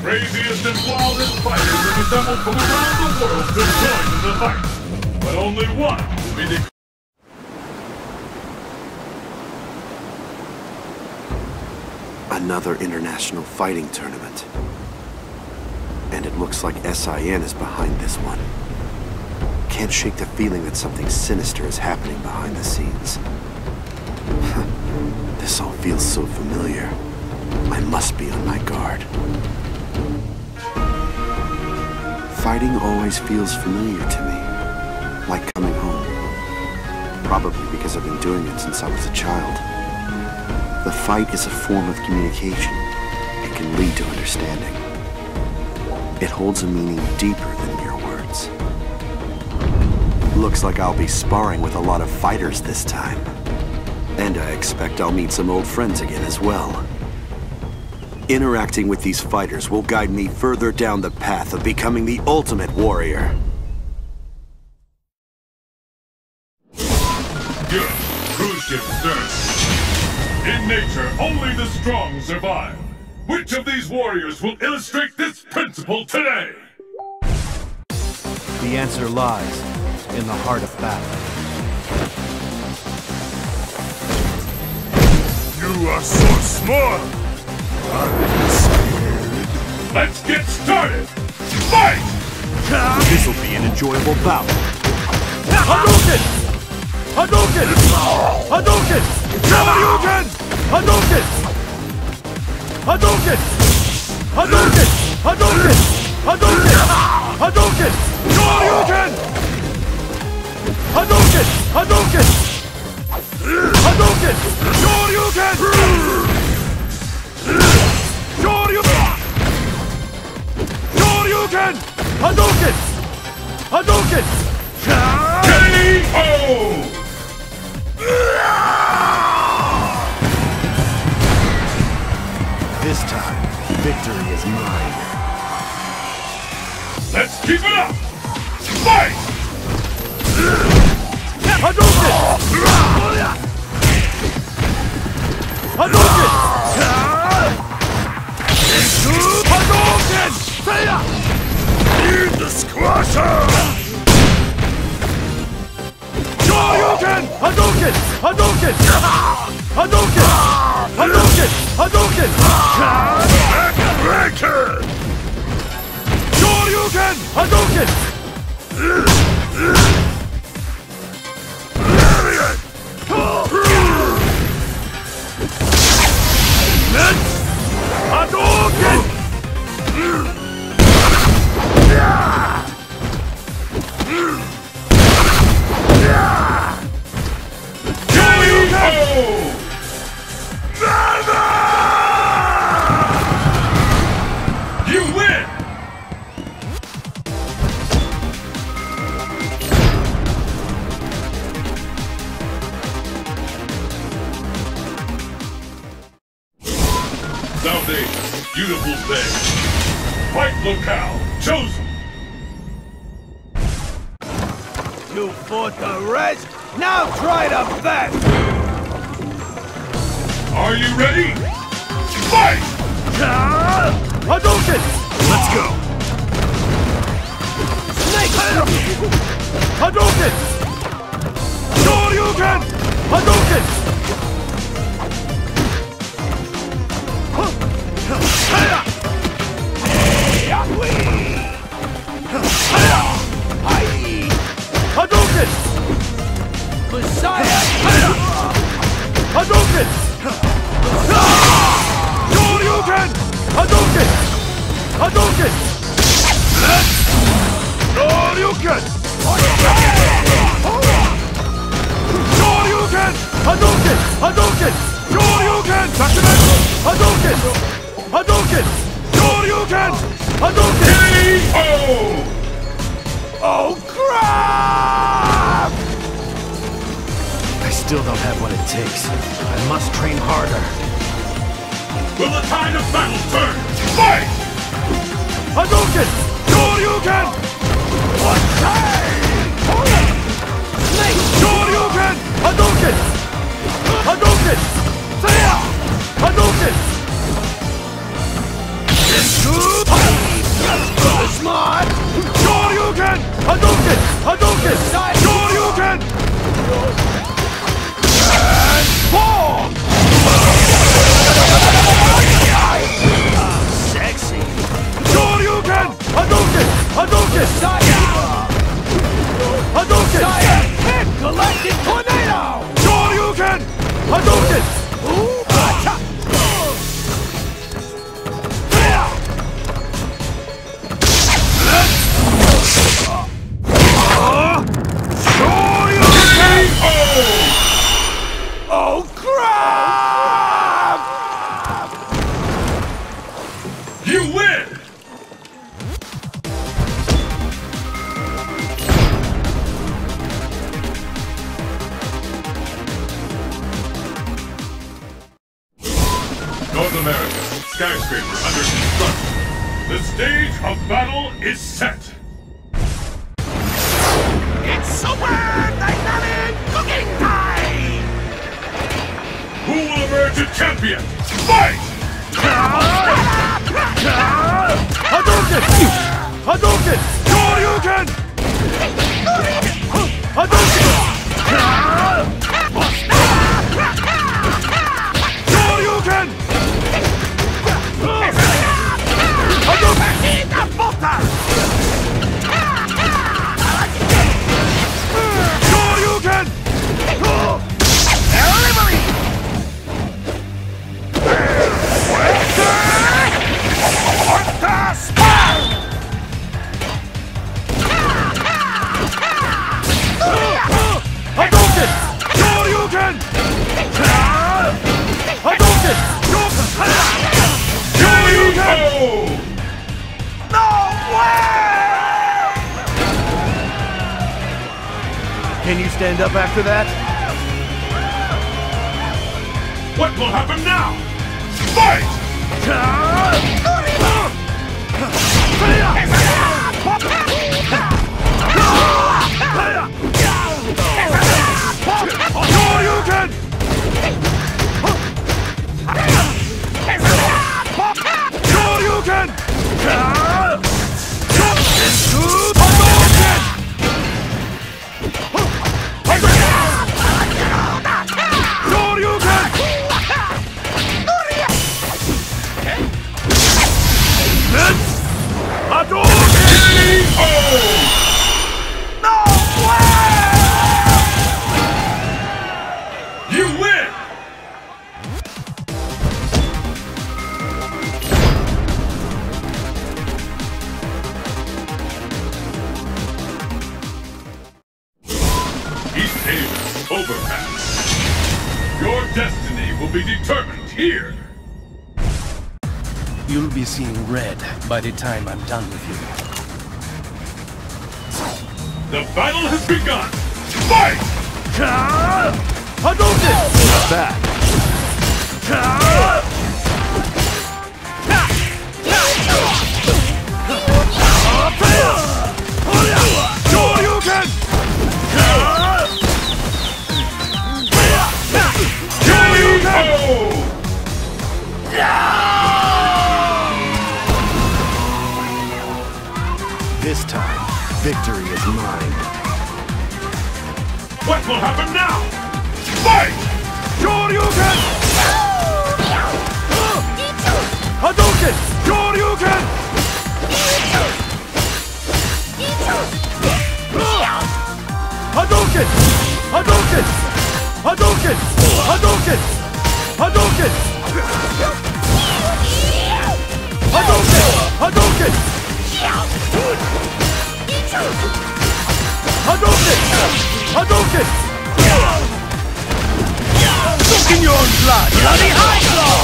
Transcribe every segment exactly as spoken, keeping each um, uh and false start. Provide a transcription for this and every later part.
craziest and wildest fighters have assembled from around the world to join in the fight. But only one will be the... Another international fighting tournament. And it looks like S I N is behind this one. Can't shake the feeling that something sinister is happening behind the scenes. This all feels so familiar. I must be on my guard. Fighting always feels familiar to me. Like coming home. Probably because I've been doing it since I was a child. The fight is a form of communication. It can lead to understanding. It holds a meaning deeper than mere words. Looks like I'll be sparring with a lot of fighters this time. And I expect I'll meet some old friends again as well. Interacting with these fighters will guide me further down the path of becoming the ultimate warrior. Good. Cruise ship stern. In nature, only the strong survive. Which of these warriors will illustrate this principle today? The answer lies in the heart of battle. You are so small! I'm scared. Let's get started! Fight! This'll be an enjoyable bout. Hadouken! Hadouken! Hadouken! Hadouken! Hadouken! Hadouken! Hadouken! Hadouken! Hadouken! Hadouken! Hadouken! Hadouken! Hadouken! Hadouken! Shoryuken! Shoryuken! Shoryuken! Hadouken! Hadouken! K O! This time, victory is mine. Let's keep it up! Fight! Hadouken! Hadouken! Hadouken! Seiya! Need the squasher! Shoryuken! Hadouken! Hadouken! Hadouken! Hadouken! Hadouken! Backbreaker! Shoryuken! Hadouken! Lariat! Hadouken! You win! South Asia, beautiful day. Fight locale chosen. You fought the rest? Now try to vet! Are you ready? Fight! Hadouken! Let's go! Snake! Hadouken! Shoryuken! Hadouken! Hadouken! Messiah! Hadouken! Shoryuken! Hadouken! Hadouken! Shoryuken! Shoryuken! Hadouken! Hadouken! Shoryuken! Hadouken! Hadouken! Shoryuken! Hadouken! K O! Oh, crap! I still don't have what it takes. I must train harder. Will the tide of battle turn? Fight! Hadouken! Shoryuken! Snake! Shoryuken! Hadouken! Hadouken! Seiya! Hadouken! America, skyscraper under construction. The stage of battle is set. It's super dynamic cooking time! Who will emerge a champion? Fight! Hadouken! Hadouken! Shoryuken! Hadouken! Shoryuken! Hadouken! Shoryuken! Hadouken! Shoryuken! Hadouken! Shoryuken! No way! Can you stand up after that? What will happen now? Fight! Shoryuken! Shoryuken! You win! East Asia, overpass. Your destiny will be determined here. You'll be seeing red by the time I'm done with you. The battle has begun! Fight! Hadouken! Not bad. Shoryuken! Shoryuken! This time, victory is mine. What will happen now? Fight! Shoryuken! Hadouken! Shoryuken! Hadouken! Hadouken! Hadouken! Hadouken! Hadouken! Hadouken! Hadouken! Hadouken! Hadouken! Look in your own blood! Bloody high claw!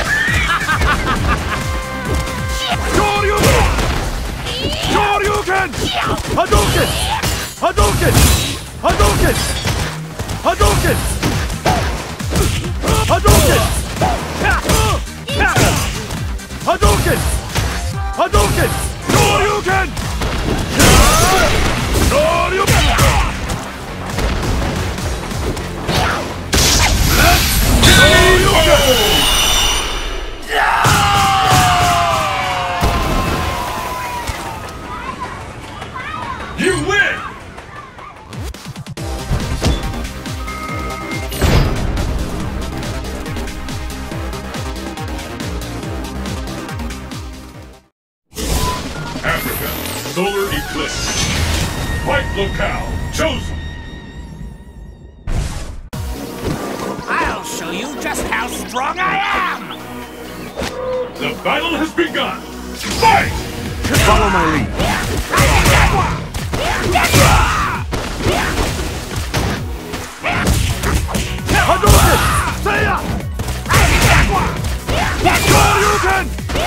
Shoryuken! Shoryuken! Hadouken! Hadouken! Hadouken! Hadouken! Hadouken! Hadouken! Hadouken! Shoryuken! Shoryuken! You win! Africa, solar eclipse. Fight locale chosen. I'll show you just how strong I am! The battle has begun. Fight! Follow my lead. Hadouken! Seiya! Shoryuken!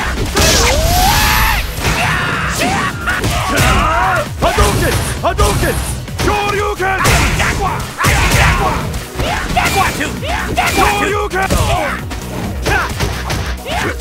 Hadouken! Hadouken! Shoryuken! Shoryuken!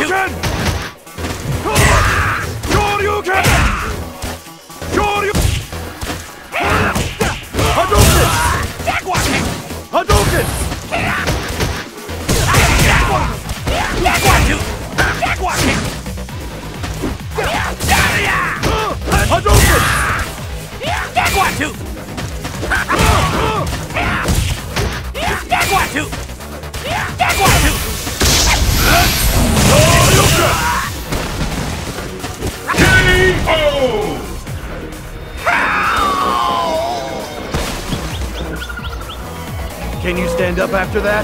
Shoryuken! Shoryuken! Shoryuken! Hadouken! Hadouken! Hadouken! K O! Can you stand up after that?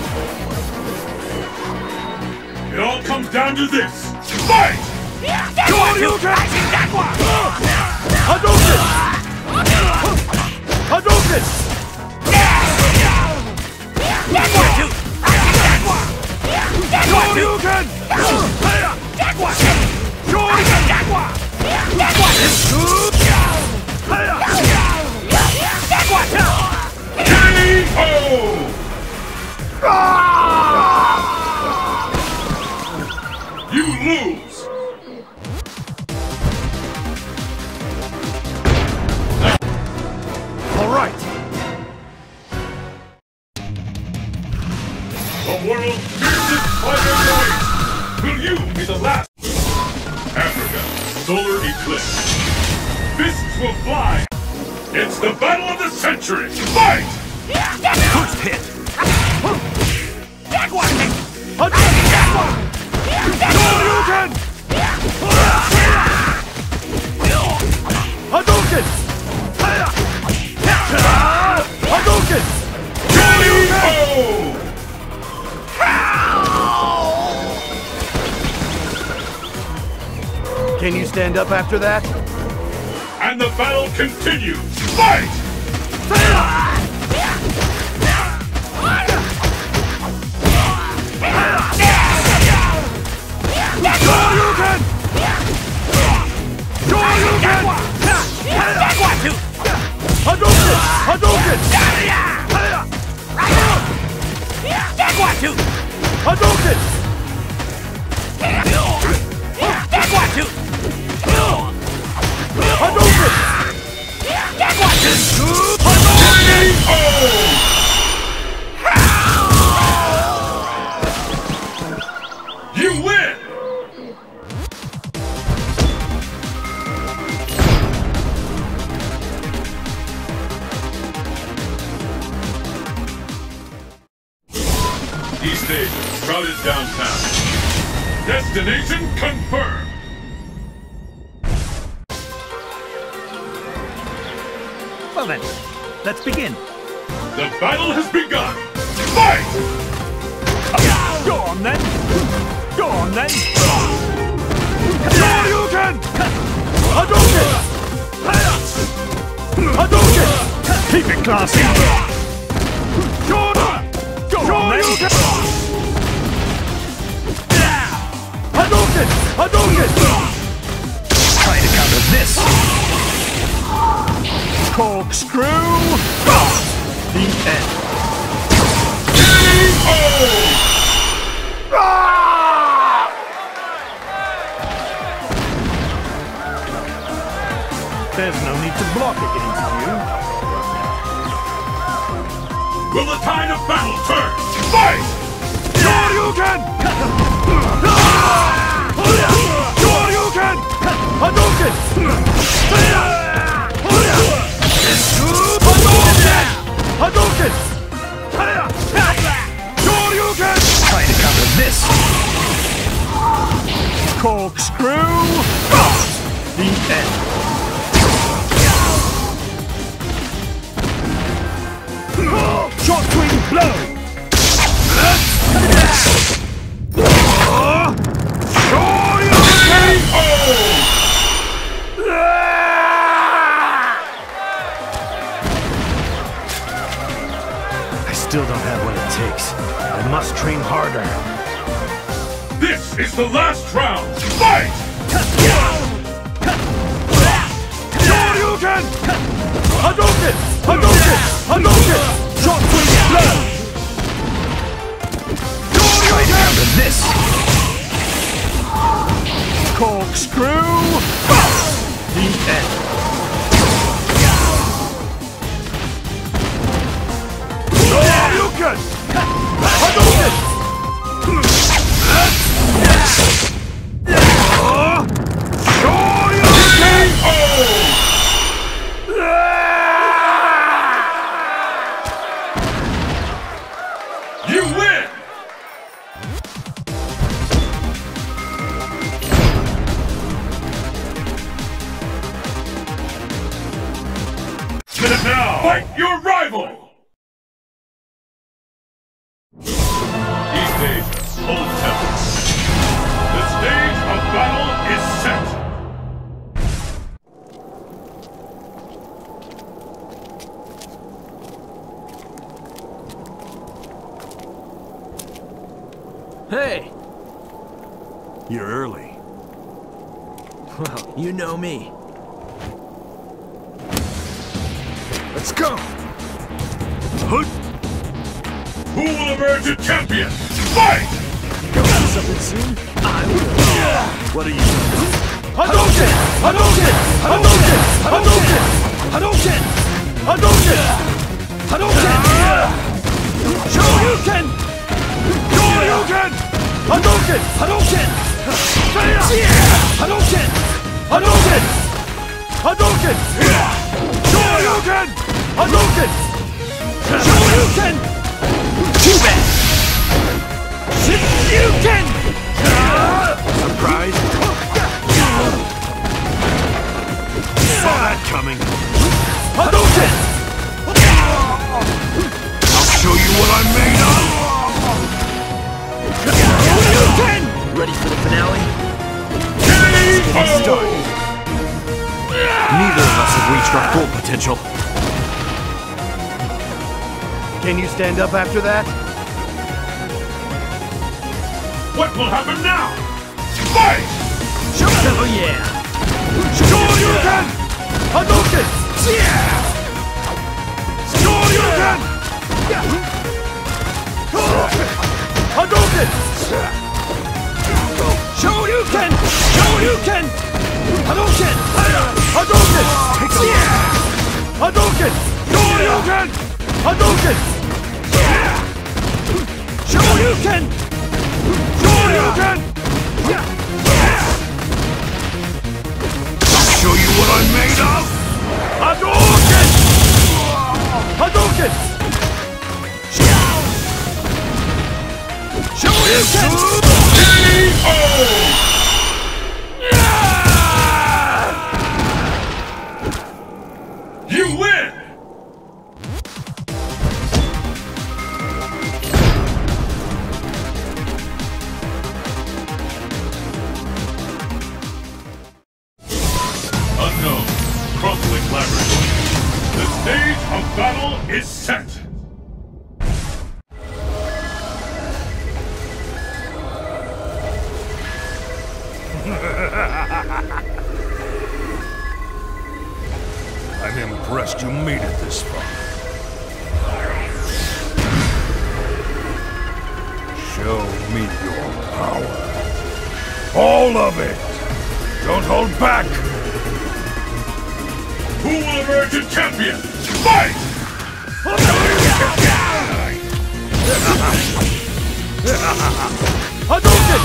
It all comes down to this. Fight! Shoryuken! Hadouken! Hadouken! Shoryuken! K O! You lose! All right. The world's fiercest fighter race! Will you be the last? Africa, solar eclipse. Fists will fly! It's the battle of the century! Fight! First hit. Hadouken! Hadouken! Hadouken! Shoryuken! Can you stand up after that? And the battle continues! Fight! Shoryuken! Shoryuken! Hadouken! Hadouken! Hadouken! Hadouken! You win! East Asia, crowded downtown. Destination confirmed! Well then, let's begin. The battle has begun! Fight! Go on then! Go on then! Shoryuken! Hadouken! Hadouken! Keep it classy! Shoryuken! Go on then! Hadouken! Hadouken! Try to counter this. Corkscrew! The end. There's no need to block against you. Will the tide of battle turn? Fight! Shoryuken! Shoryuken! Hadouken! Hadouken! Shoryuken! Try to counter this. Corkscrew! The end. Short swing blow! I still don't have what it takes. I must train harder. This is the last round! Fight! Shoryuken! Hadouken! Hadouken! Hadouken! Short swing blow! Try to counter this. Fight your rival! East Asia, Old Temple. The stage of battle is set! Hey! You're early. Well, you know me. Let's go! Who will emerge a champion? Fight! Got something soon? I will. What are you doing? Hadouken! Hadouken! Hadouken! Hadouken! Hadouken! Hadouken! Hadouken! Shoryuken! Shoryuken! Hadouken! Hadouken! Hadouken! Hadouken! Hadouken! Shoryuken! Hadouken! Shoryuken! Too bad! Shoryuken! Surprise? Saw that coming. Hadouken! I'll show you what I'm made of! Shoryuken! Ready for the finale? Getting started. Neither of us have reached our full potential. Can you stand up after that? What will happen now? Fight! Oh yeah! Shoryuken! Hadouken! Shoryuken! Hadouken! Shoryuken! Shoryuken! Hadouken! Hadouken! Hadouken! Shoryuken! Hadouken! Shoryuken! Shoryuken! I'll show you what I'm made of! Hadouken! Hadouken! Shoryuken! K O! You win! Unknown, Crumbling Laboratory. The stage of battle is set! I'm impressed you made it this far. Show me your power. All of it! Don't hold back! Who will emerge a champion? Fight! Hadouken!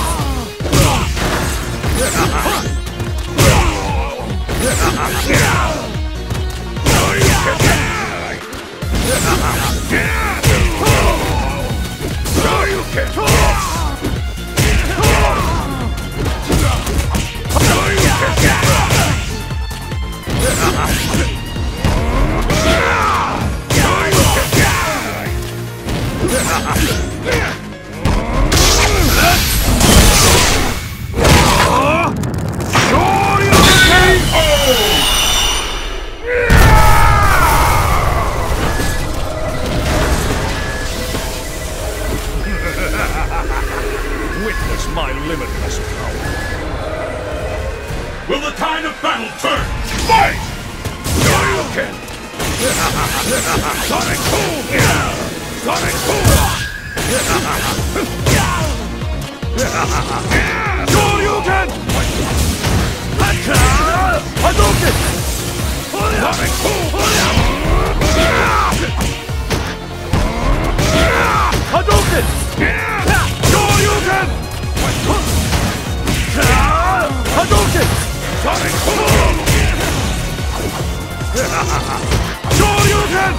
Witness my limitless power. Will the tide of battle turn? Fight! Shoryuken! Sonic Boom! Sonic Boom! Shoryuken! Hadouken! Sonic Boom! Hadouken! Shoryuken! Hadouken! Sonic Boom! Shoryuken!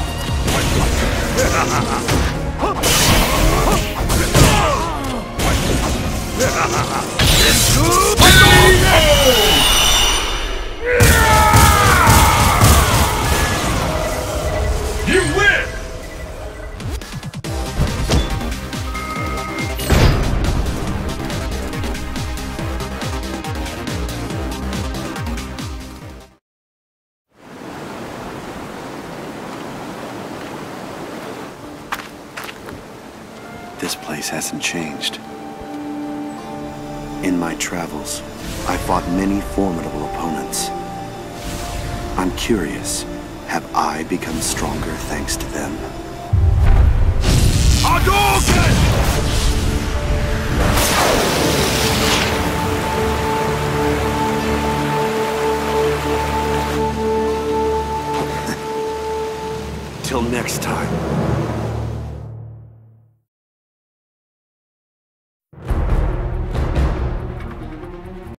this place hasn't changed. In my travels, I fought many formidable opponents. I'm curious, have I become stronger thanks to them? Hadouken! Till next time.